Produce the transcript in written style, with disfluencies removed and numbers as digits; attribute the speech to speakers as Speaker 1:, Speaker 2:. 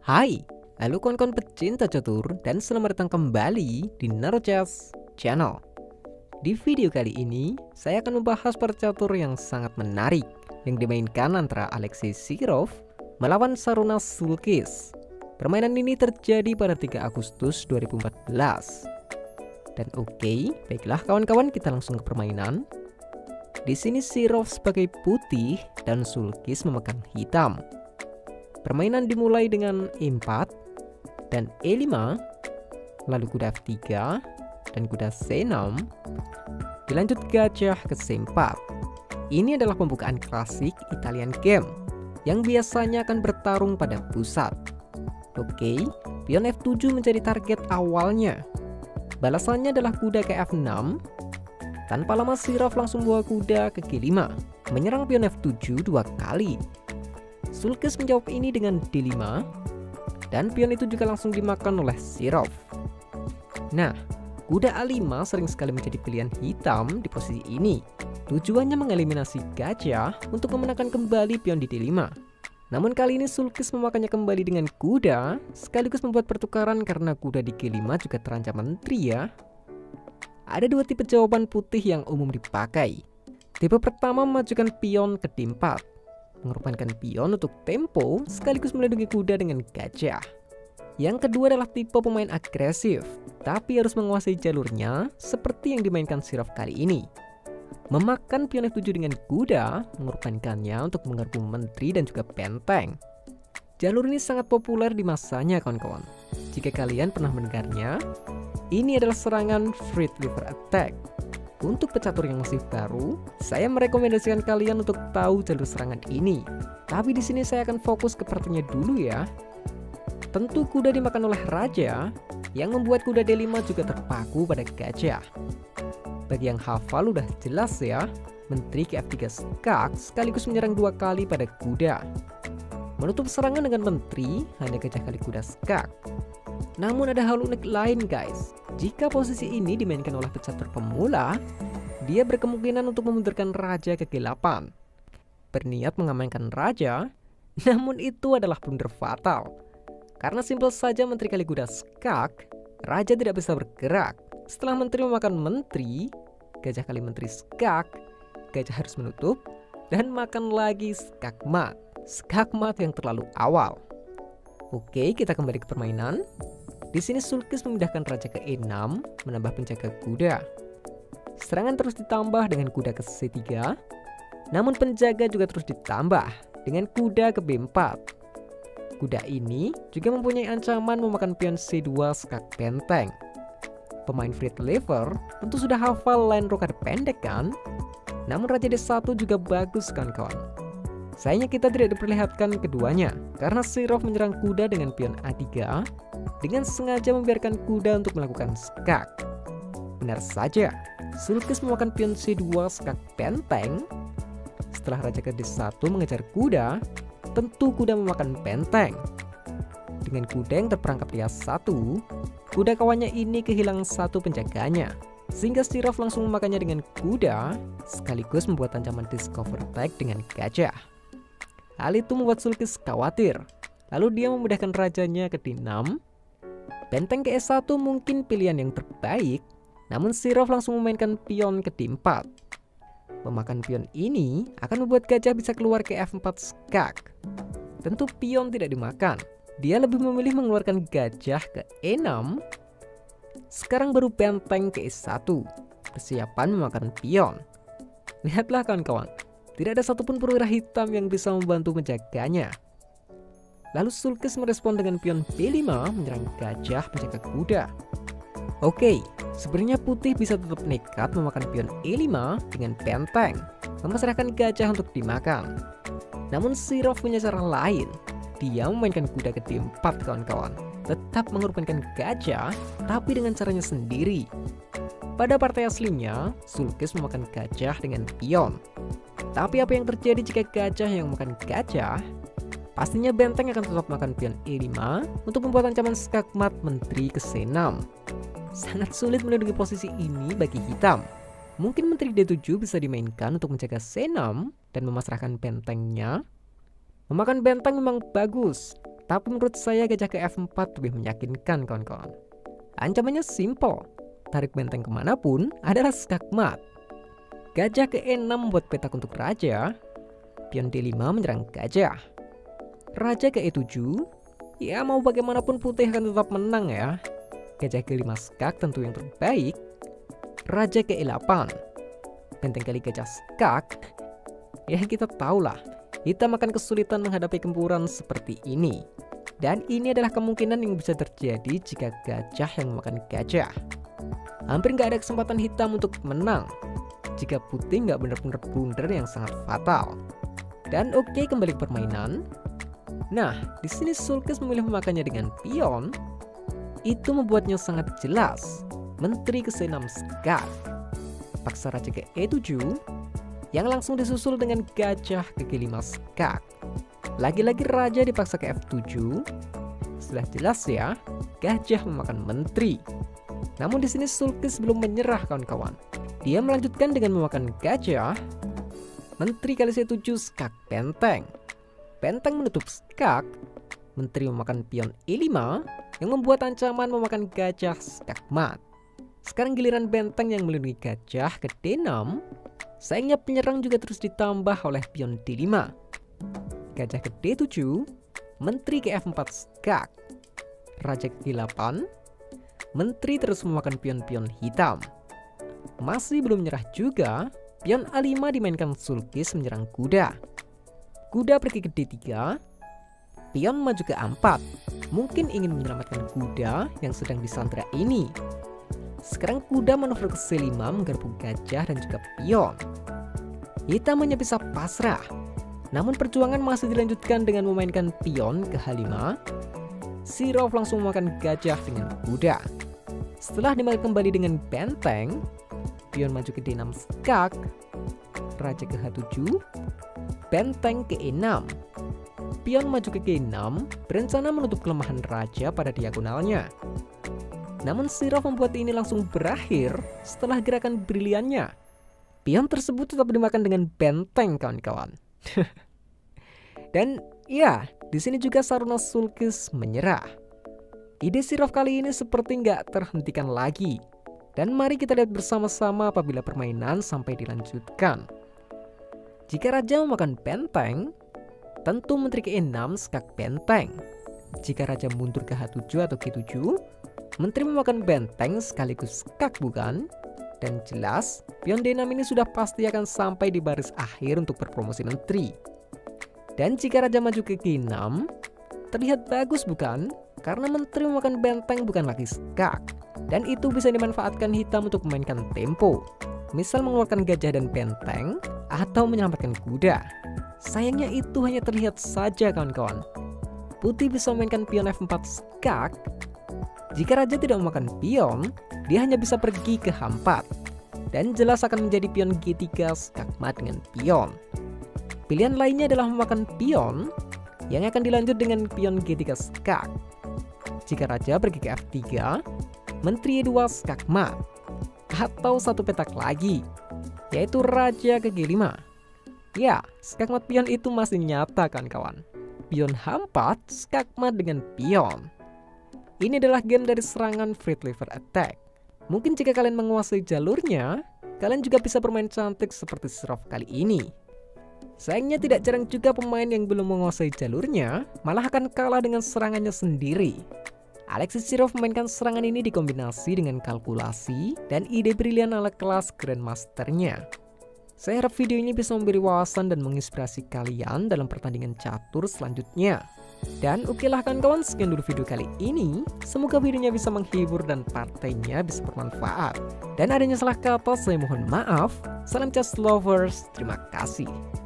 Speaker 1: Hai, halo kawan-kawan pecinta catur dan selamat datang kembali di Naruchess Channel. Di video kali ini, saya akan membahas percatur yang sangat menarik yang dimainkan antara Alexei Sirov melawan Sarunas Sulkis. Permainan ini terjadi pada 3 Agustus 2014. Dan oke, baiklah kawan-kawan, kita langsung ke permainan. Di sini Sirov sebagai putih dan Sulkis memegang hitam. Permainan dimulai dengan E4 dan E5, lalu kuda F3 dan kuda C6, dilanjut gajah ke C4. Ini adalah pembukaan klasik Italian game yang biasanya akan bertarung pada pusat. Oke, pion F7 menjadi target awalnya. Balasannya adalah kuda ke F6. Tanpa lama Sirov langsung bawa kuda ke G5, menyerang pion F7 2 kali. Sulkis menjawab ini dengan D5, dan pion itu juga langsung dimakan oleh Sirov. Nah, kuda A5 sering sekali menjadi pilihan hitam di posisi ini. Tujuannya mengeliminasi gajah untuk memenangkan kembali pion di D5. Namun kali ini Sulkis memakannya kembali dengan kuda, sekaligus membuat pertukaran karena kuda di G5 juga terancam menteri ya. Ada dua tipe jawaban putih yang umum dipakai. Tipe pertama memajukan pion ke D4. Mengorbankan pion untuk tempo sekaligus melindungi kuda dengan gajah. Yang kedua adalah tipe pemain agresif, tapi harus menguasai jalurnya seperti yang dimainkan Sirov kali ini. Memakan pion F7 dengan kuda, mengorbankannya untuk mengerbu menteri dan juga benteng. Jalur ini sangat populer di masanya kawan-kawan. Jika kalian pernah mendengarnya, ini adalah serangan Free River Attack. Untuk pecatur yang masih baru, saya merekomendasikan kalian untuk tahu jalur serangan ini. Tapi di sini saya akan fokus ke partinya dulu ya. Tentu kuda dimakan oleh raja, yang membuat kuda D5 juga terpaku pada gajah. Bagi yang hafal udah jelas ya, menteri ke F3 skak sekaligus menyerang 2 kali pada kuda. Menutup serangan dengan menteri, hanya gajah kali kuda skak. Namun ada hal unik lain guys. Jika posisi ini dimainkan oleh pecatur pemula, dia berkemungkinan untuk memundurkan raja ke G8. Berniat mengamankan raja, namun itu adalah blunder fatal. Karena simpel saja menteri kali kuda skak, raja tidak bisa bergerak. Setelah menteri memakan menteri, gajah kali menteri skak, gajah harus menutup, dan makan lagi skakmat. Skakmat yang terlalu awal. Oke, kita kembali ke permainan. Di sini Sulkis memindahkan raja ke E6, menambah penjaga kuda. Serangan terus ditambah dengan kuda ke C3, namun penjaga juga terus ditambah dengan kuda ke B4. Kuda ini juga mempunyai ancaman memakan pion C2 skak benteng. Pemain Free Lever tentu sudah hafal line rokade pendek kan? Namun raja D1 juga bagus kawan-kawan. Sayangnya kita tidak diperlihatkan keduanya karena Sirov menyerang kuda dengan pion A3 dengan sengaja membiarkan kuda untuk melakukan skak. Benar saja, Sulkis memakan pion C2 skak benteng. Setelah raja ke D1 mengejar kuda, tentu kuda memakan benteng. Dengan kuda yang terperangkap di A1, kuda kawannya ini kehilangan satu penjaganya, sehingga Sirov langsung memakannya dengan kuda, sekaligus membuat ancaman discover tag dengan gajah. Hal itu membuat Sulkis khawatir. Lalu dia memindahkan rajanya ke D6. Benteng ke E1 mungkin pilihan yang terbaik, namun Sirov langsung memainkan pion ke D4. Memakan pion ini akan membuat gajah bisa keluar ke F4 skak. Tentu pion tidak dimakan. Dia lebih memilih mengeluarkan gajah ke E6. Sekarang baru benteng ke E1. Persiapan memakan pion. Lihatlah kawan-kawan. Tidak ada satupun perwira hitam yang bisa membantu menjaganya. Lalu Sulkis merespon dengan pion B5 menyerang gajah penjaga kuda. Oke, sebenarnya putih bisa tetap nekat memakan pion E5 dengan benteng, memasrahkan gajah untuk dimakan. Namun Sirov punya cara lain. Dia memainkan kuda ke D4 kawan-kawan. Tetap mengorbankan gajah, tapi dengan caranya sendiri. Pada partai aslinya, Sulkis memakan gajah dengan pion. Tapi apa yang terjadi jika gajah yang makan gajah? Pastinya benteng akan tetap makan pion E5 untuk membuat ancaman skakmat menteri ke C6. Sangat sulit melindungi posisi ini bagi hitam. Mungkin menteri D7 bisa dimainkan untuk menjaga C6 dan memasrahkan bentengnya. Memakan benteng memang bagus, Tapi menurut saya gajah ke F4 lebih meyakinkan kawan-kawan. Ancamannya simple, tarik benteng kemanapun adalah skakmat. Gajah ke E6 buat petak untuk raja, pion D5 menyerang gajah. Raja ke E7, ya mau bagaimanapun putih akan tetap menang ya. Gajah ke 5 skak tentu yang terbaik. Raja ke E8, benteng kali gajah skak. Ya kita tahulah, hitam akan kesulitan menghadapi gempuran seperti ini. Dan ini adalah kemungkinan yang bisa terjadi jika gajah yang memakan gajah. Hampir nggak ada kesempatan hitam untuk menang jika putih nggak benar-benar blunder yang sangat fatal. Dan oke, kembali ke permainan. Nah, di sini Sulkis memilih memakannya dengan pion. Itu membuatnya sangat jelas. Menteri ke C6 skak. Paksa raja ke E7 yang langsung disusul dengan gajah ke G5 skak. Lagi-lagi raja dipaksa ke F7. Sudah jelas ya, gajah memakan menteri. Namun di sini Sulkis belum menyerah kawan-kawan. Dia melanjutkan dengan memakan gajah. Menteri kali C7 skak benteng. Benteng menutup skak. Menteri memakan pion E5 yang membuat ancaman memakan gajah skak mat. Sekarang giliran benteng yang melindungi gajah ke D6. Sayangnya penyerang juga terus ditambah oleh pion D5. Gajah ke D7, menteri ke F4 skak. Raja ke G8, menteri terus memakan pion-pion hitam. Masih belum menyerah juga, pion A5 dimainkan Sulkis menyerang kuda. Kuda pergi ke D3, pion maju ke A4. Mungkin ingin menyelamatkan kuda yang sedang disandra ini. Sekarang kuda manuver ke C5 menggerbuk gajah dan juga pion. Hitam hanya bisa pasrah. Namun perjuangan masih dilanjutkan dengan memainkan pion ke H5. Sirov langsung memakan gajah dengan kuda. Setelah dimakan kembali dengan benteng, pion maju ke D6 skak. Raja ke H7, benteng ke E6. Pion maju ke G6, berencana menutup kelemahan raja pada diagonalnya. Namun Sirov membuat ini langsung berakhir setelah gerakan briliannya. Pion tersebut tetap dimakan dengan benteng kawan-kawan. Dan ya, di sini juga Saruna Sulkis menyerah. Ide Sirov kali ini seperti nggak terhentikan lagi. Dan mari kita lihat bersama-sama apabila permainan sampai dilanjutkan. Jika raja memakan benteng, tentu menteri ke E6 skak benteng. Jika raja mundur ke H7 atau G7, menteri memakan benteng sekaligus skak bukan? Dan jelas, pion D6 ini sudah pasti akan sampai di baris akhir untuk berpromosi menteri. Dan jika raja maju ke G6, terlihat bagus bukan? Karena menteri memakan benteng bukan lagi skak. Dan itu bisa dimanfaatkan hitam untuk memainkan tempo. Misal mengeluarkan gajah dan benteng, atau menyelamatkan kuda. Sayangnya itu hanya terlihat saja kawan-kawan. Putih bisa memainkan pion F4 skak. Jika raja tidak memakan pion, dia hanya bisa pergi ke H4. Dan jelas akan menjadi pion G3 skak mat dengan pion. Pilihan lainnya adalah memakan pion yang akan dilanjut dengan pion G3 skak. Jika raja pergi ke F3, menteri E2 skak mat. Atau satu petak lagi, yaitu raja ke G5. Ya, skak mat pion itu masih nyata kawan-kawan. Pion H4 skak mat dengan pion. Ini adalah game dari serangan Free Lever Attack. Mungkin jika kalian menguasai jalurnya, kalian juga bisa bermain cantik seperti Sirov kali ini. Sayangnya tidak jarang juga pemain yang belum menguasai jalurnya malah akan kalah dengan serangannya sendiri. Alexis Sirov memainkan serangan ini dikombinasi dengan kalkulasi dan ide brilian ala kelas Grandmasternya. Saya harap video ini bisa memberi wawasan dan menginspirasi kalian dalam pertandingan catur selanjutnya. Dan oke lah kawan-kawan, sekian dulu video kali ini. Semoga videonya bisa menghibur dan partainya bisa bermanfaat. Dan adanya salah kata saya mohon maaf. Salam chess lovers, terima kasih.